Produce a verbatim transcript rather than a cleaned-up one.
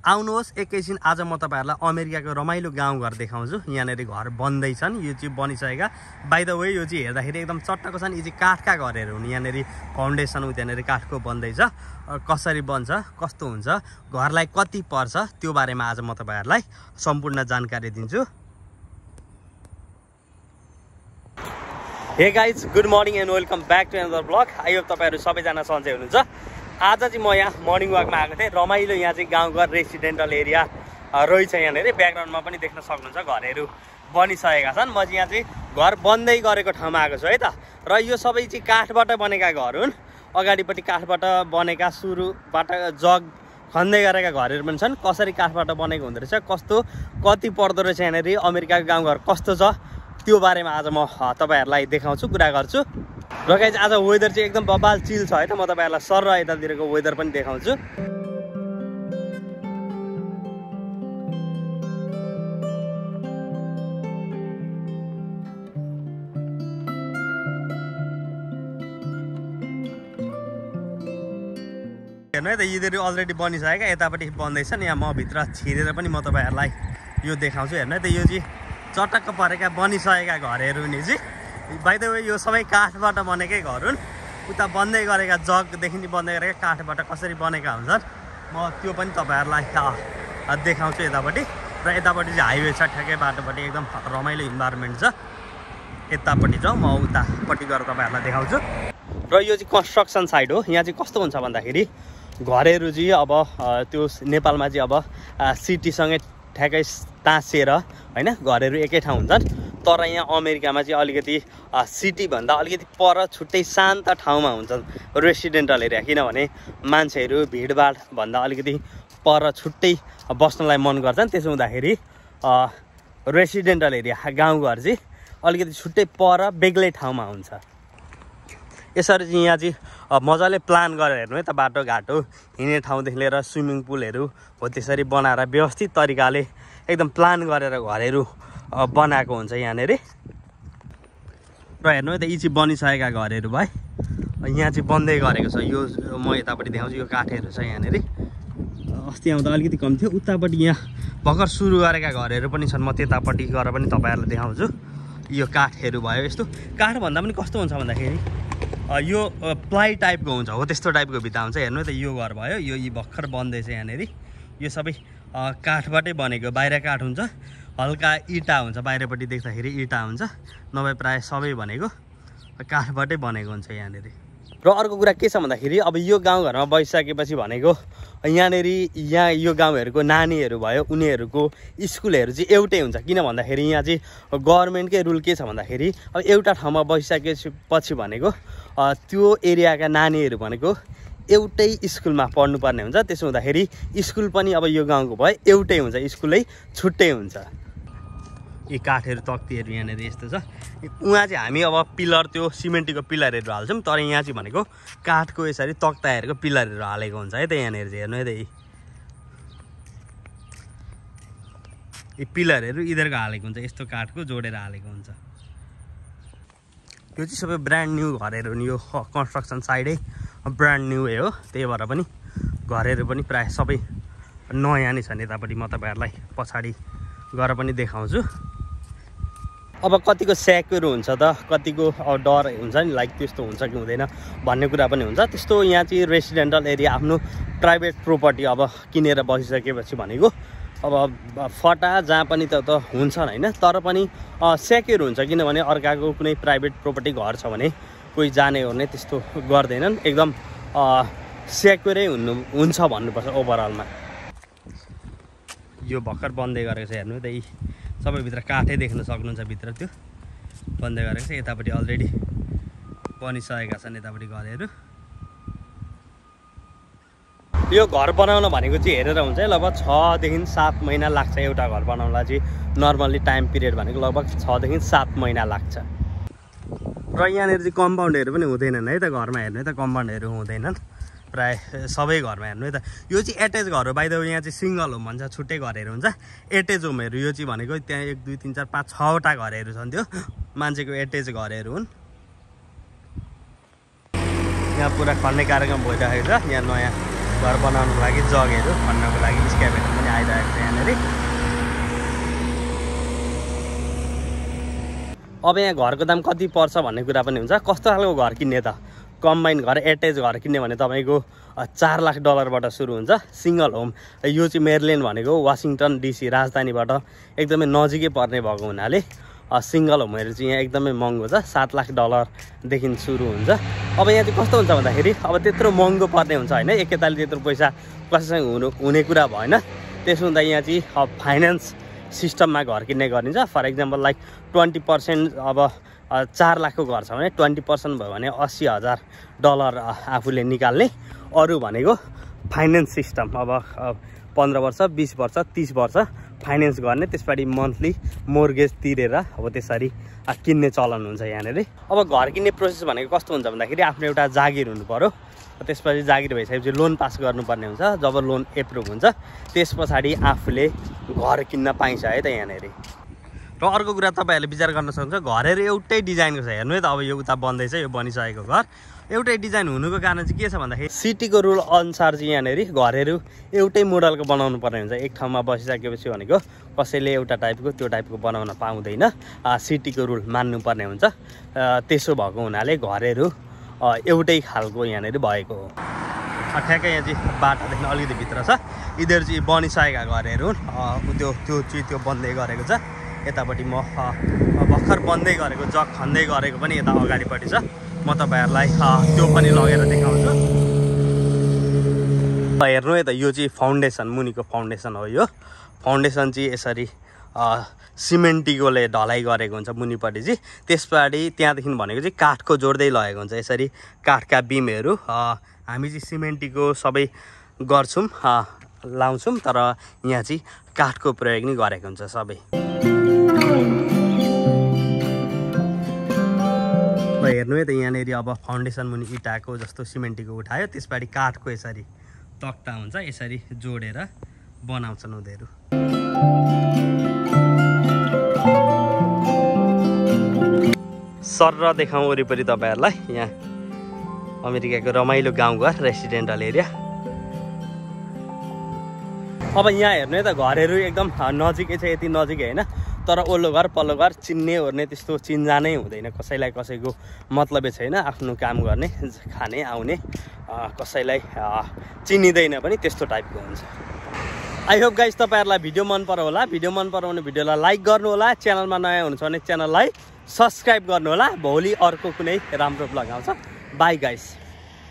आउनुहोस् एकैछिन आज म तपाईहरुलाई अमेरिकाको रमाइलो गाउँघर देखाउँछु। यहाँनेरि घर बन्दै छन्, यो चाहिँ बनिसकेका। बाइ द वे यो चाहिँ हेर्दाखेरि एकदम चट्टको छन्। यो चाहिँ काठका घरहरू हुन्। यहाँनेरि फाउन्डेसन उ त्यहाँनेरि काठको बन्दैछ। कसरी बन्छ, कस्तो हुन्छ, घरलाई कति पर्छ त्यो बारेमा आज म तपाईहरुलाई सम्पूर्ण जानकारी दिन्छु। Hey guys, good morning and welcome back to another blog. I hope तपाईहरु सबैजना सन्चै हुनुहुन्छ। आज चाहिँ म यहाँ मर्निङ वाकमा आएको थिएँ। रमाइलो यहाँ चाहिँ गाउँघर रेसिडेन्टल एरिया रहेछ। यहाँनिर ब्याकग्राउन्डमा पनि देख्न सक्नुहुन्छ घरहरू बनिसकेका छन्। म चाहिँ यहाँ चाहिँ घर बन्दै गरेको ठाउँमा आएको छु है त। र यो सबै चाहिँ काठबाट बनेका घर हुन्। अगाडिपट्टि काठबाट बनेका, सुरुबाट जग खन्दै गरेका घरहरू पनि छन्। कसरी काठबाट बनेको हुँदो रहेछ, कस्तो कति पर्दो रहेछ, यहाँनिर अमेरिकाको गाउँघर कस्तो छ त्यो बारेमा आज म तपाईहरुलाई देखाउँछु, कुरा गर्छु। र गाइज आज वेदर चाहिँ एकदम बबाल चिल छ है त। म तपाईहरुलाई सर र यतातिरको वेदर पनि देखाउँछु। हेर्नु है त, यिनीहरू अलरेडी बनिसकेका, यतापट्टि बन्दैछन्। यहाँ म भित्र छिरेर पनि म तपाईहरुलाई यो देखाउँछु। हेर्नु है त, यो चाहिँ चटक्क परेका बनिसकेका घरहरू नि चाहिँ बाइ द वे यो सबै काठबाट बनेकै घर हुन्। उता बन्दै गरेका जगदेखि बन्दै गरेका काठबाट कसरी बनेका हुन्छन् म त्यो पनि तपाईहरुलाई देखाउँछु यतापट्टि। र यतापट्टि चाहिँ हाइवे छ, ठ्याक्कै बाटोपट्टि एकदम रमाइलो इन्भाइरोमेन्ट छ। यतापट्टि जाउँ, म उतापट्टि गएर तपाईँहरूलाई देखाउँछु। र यो चाहिँ कन्स्ट्रक्सन साइड हो। यहाँ चाहिँ कस्तो हुन्छ भन्दाखेरि घरहरू चाहिँ अब त्यो नेपालमा चाहिँ अब सिटीसँगै ठ्याक्कै टाँसिएर होइन घरहरू एकै ठाउँ हुन्छन्। तर यहाँ अमेरिकामा चाहिँ अलिकति सिटीभन्दा अलिकति पर छुट्टै शान्त ठाउँमा हुन्छन् रेसिडेन्टल एरिया। किनभने मान्छेहरू भिडभाडभन्दा अलिकति पर छुट्टै बस्नलाई मन गर्छन्। त्यसो हुँदाखेरि रेसिडेन्टल एरिया गाउँघर चाहिँ अलिकति छुट्टै पर बेग्लै ठाउँमा हुन्छ। यसरी चाहिँ यहाँ चाहिँ मजाले प्लान गरेर हेर्नु है त, बाटोघाटो, हिँड्ने ठाउँदेखि लिएर स्विमिङ पुलहरू हो त्यसरी बनाएर व्यवस्थित तरिकाले एकदम प्लान गरेर घरहरू बनाएको हुन्छ यहाँनिर। र हेर्नु है त, यी चाहिँ बनिसकेका घरहरू भयो। यहाँ चाहिँ बन्दै गरेको छ। यो म यतापट्टि देखाउँछु, यो काठहरू छ यहाँनिर। अस्ति आउँदा अलिकति कम थियो। उतापट्टि यहाँ भर्खर सुरु गरेका घरहरू पनि छन्। म त्यतापट्टि गएर पनि तपाईँहरूलाई देखाउँछु। यो काठहरू भयो। यस्तो काठ भन्दा पनि कस्तो हुन्छ भन्दाखेरि यो प्लाई टाइपको हुन्छ, हो त्यस्तो टाइपको भित्ता हुन्छ। हेर्नु त, यो घर भयो, यो यी भर्खर बन्दैछ यहाँनिर। यो सबै काठबाटै बनेको, बाहिर काठ हुन्छ, हल्का इँटा हुन्छ, बाहिरपट्टि देख्दाखेरि इँटा हुन्छ, नभए प्रायः सबै भनेको काठबाटै बनेको हुन्छ यहाँनिर। र अर्को कुरा के छ भन्दाखेरि अब यो गाउँघरमा बसिसकेपछि भनेको यहाँनिर यहाँ यो गाउँहरूको नानीहरू भयो, उनीहरूको स्कुलहरू चाहिँ एउटै हुन्छ। किन भन्दाखेरि यहाँ चाहिँ गभर्मेन्टकै रुल के छ भन्दाखेरि अब एउटा ठाउँमा बसिसकेपछि भनेको त्यो एरियाका नानीहरू भनेको एउटै स्कुलमा पढ्नुपर्ने हुन्छ। त्यसो हुँदाखेरि स्कुल पनि अब यो गाउँको भयो एउटै हुन्छ, स्कुलै छुट्टै हुन्छ। यी काठहरू, तक्तीहरू यहाँनिर यस्तो छ। उहाँ चाहिँ हामी अब पिलर, त्यो सिमेन्टको पिलरहरू हाल्छौँ। तर यहाँ चाहिँ भनेको काठको यसरी तक्ताहरूको पिलरहरू हालेको हुन्छ है त। यहाँनिर चाहिँ हेर्नु है त, यी पिलरहरू यिनीहरूको हालेको हुन्छ, यस्तो काठको जोडेर हालेको हुन्छ। यो चाहिँ सबै ब्रान्ड न्यू घरहरू हुन्। यो कन्स्ट्रक्सन साइडै ब्रान्ड न्यू हो, त्यही भएर पनि घरहरू पनि प्रायः सबै नयाँ नै छन्। यतापट्टि म तपाईँहरूलाई पछाडि गएर पनि देखाउँछु। अब कतिको सेक्युर हुन्छ त, कतिको डर हुन्छ नि, लाइक त्यस्तो हुन्छ कि हुँदैन भन्ने कुरा पनि हुन्छ। त्यस्तो यहाँ चाहिँ रेसिडेन्टल एरिया आफ्नो प्राइभेट प्रोपर्टी अब किनेर बसिसकेपछि भनेको अब फटा जहाँ पनि त त हुन्छन् होइन। तर पनि सेक्युर हुन्छ, किनभने अर्काको कुनै प्राइभेट प्रोपर्टी घर छ भने कोही जाने ओर्ने त्यस्तो गर्दैनन्। एकदम सेक्युरै हुनु हुन्छ भन्नुपर्छ ओभरअलमा। यो भर्खर बन्दै गरेको छ। हेर्नु त, यी सबै भित्र काठै देख्न सक्नुहुन्छ, भित्र त्यो बन्दै गरेको छ। यतापट्टि अलरेडी बनिसकेका छन् यतापट्टि घरहरू। यो घर बनाउन भनेको चाहिँ हेरेर हुन्छ है, लगभग छदेखि सात महिना लाग्छ। एउटा घर बनाउनलाई चाहिँ नर्मल्ली टाइम पिरियड भनेको लगभग छदेखि सात महिना लाग्छ। र यहाँनिर चाहिँ कम्पाउन्डहरू पनि हुँदैनन् है त घरमा। हेर्नु है त, कम्पाउन्डहरू हुँदैनन् प्रायः सबै घरमा। हेर्नु है त, यो चाहिँ एटेच घर हो। बाइ द वे यहाँ चाहिँ सिङ्गल होम भन्छ, छुट्टै घरहरू हुन्छ। एटेच होमहरू यो चाहिँ भनेको त्यहाँ एक दुई तिन चार पाँच छवटा घरहरू छन्, त्यो मान्छेको एटेच घरहरू हुन्। यहाँ पुरा खन्ने कार्यक्रम भइरहेको छ। यहाँ नयाँ घर बनाउनुको लागि जगहरू खन्नको लागि स्क्याबेटर पनि यहाँनिर। अब यहाँ घरको दाम कति पर्छ भन्ने कुरा पनि हुन्छ। कस्तो खालको घर किन्ने त? कम्बाइन घर, एटेच घर किन्ने भने तपाईँको चार लाख डलरबाट सुरु हुन्छ सिङ्गल होम। यो चाहिँ मेरील्यान्ड भनेको वासिङटन डिसी राजधानीबाट एकदमै नजिकै पर्ने भएको हुनाले सिङ्गल होमहरू चाहिँ यहाँ एकदमै महँगो छ, सात लाख डलरदेखि सुरु हुन्छ। अब यहाँ चाहिँ कस्तो हुन्छ भन्दाखेरि अब त्यत्रो महँगो पर्ने हुन्छ होइन, एकैतालि त्यत्रो पैसा कसैसँग हुनु हुने कुरा भएन। त्यसो हुँदा यहाँ चाहिँ अब फाइनेन्स सिस्टममा घर किन्ने गरिन्छ। For example like twenty percent अब चार लाखको घर छ भने ट्वेन्टी पर्सेन्ट भयो भने अस्सी हजार डलर आफूले निकाल्ने। अरू भनेको फाइनेन्स सिस्टम, अब पन्ध्र वर्ष बिस वर्ष तिस वर्ष फाइनेन्स गर्ने, त्यसपछि मन्थली मोर्गेज तिरेर अब त्यसरी किन्ने चलन हुन्छ यहाँनिर। अब घर किन्ने प्रोसेस भनेको कस्तो हुन्छ भन्दाखेरि आफ्नो एउटा जागिर हुनु पऱ्यो, त्यसपछि जागिर भइसकेपछि लोन पास गर्नुपर्ने हुन्छ। जब लोन एप्रुभ हुन्छ त्यस पछाडि आफूले घर किन्न पाइन्छ है त यहाँनिर। र अर्को कुरा तपाईँहरूले विचार गर्न सक्नुहुन्छ, घरहरू एउटै डिजाइनको छ। हेर्नु है त, अब यो उता बन्दैछ, यो बनिसकेको घर एउटै डिजाइन हुनुको कारण चाहिँ के छ भन्दाखेरि सिटीको रुल अनुसार चाहिँ यहाँनिर घरहरू एउटै मोडलको बनाउनु पर्ने हुन्छ। एक ठाउँमा बसिसकेपछि भनेको कसैले एउटा टाइपको त्यो टाइपको बनाउन पाउँदैन, सिटीको रुल मान्नुपर्ने हुन्छ। त्यसो भएको हुनाले घरहरू एउटै खालको यहाँनिर भएको हो। ठ्याक्कै यहाँ चाहिँ बाटादेखि अलिकति भित्र छ, यिनीहरू चाहिँ बनिसकेका घरहरू हुन्। त्यो त्यो चाहिँ त्यो बन्दै गरेको छ। यतापट्टि म भर्खर बन्दै गरेको जग खन्दै गरेको पनि यता अगाडिपट्टि छ। म तपाईँहरूलाई त्यो पनि लगेर देखाउँछु। हेर्नु है त, यो चाहिँ फाउन्डेसन, मुनिको फाउन्डेसन हो। यो फाउन्डेसन चाहिँ यसरी सिमेन्टिकोले ढलाइ गरेको हुन्छ मुनिपट्टि चाहिँ। त्यसपछाडि त्यहाँदेखि भनेको चाहिँ काठको जोड्दै लगेको हुन्छ। यसरी काठका बिमहरू हामी चाहिँ सिमेन्टिको सबै गर्छौँ, लाउँछौँ, तर यहाँ चाहिँ काठको प्रयोग नै गरेको हुन्छ सबै। हेर्नु है त, यहाँनिर अब फाउन्डेसन मुनि इँटाको जस्तो सिमेन्टीको उठायो, त्यसपछि काठको यसरी तक्ता हुन्छ, यसरी जोडेर बनाउँछन् उनीहरू। सर देखाउँ वरिपरि तपाईँहरूलाई यहाँ अमेरिकाको रमाइलो गाउँघर, रेसिडेन्टल एरिया। अब यहाँ हेर्नु है त, घरहरू एकदम नजिकै छ, यति नजिकै होइन, तर ओल्लो घर पल्लो घर चिन्ने ओर्ने त्यस्तो चिन्जानै हुँदैन। कसैलाई कसैको मतलबै छैन, आफ्नो काम गर्ने, खाने, आउने, कसैलाई चिनिँदैन पनि, त्यस्तो टाइपको हुन्छ। आई होप गाइस तपाईँहरूलाई भिडियो मन परायो होला। भिडियो मन परायो भने भिडियोलाई लाइक गर्नु होला, च्यानलमा नयाँ हुनुहुन्छ भने च्यानललाई सब्सक्राइब गर्नु होला। भोलि अर्को कुनै राम्रो ब्लग आउँछ। Bye guys.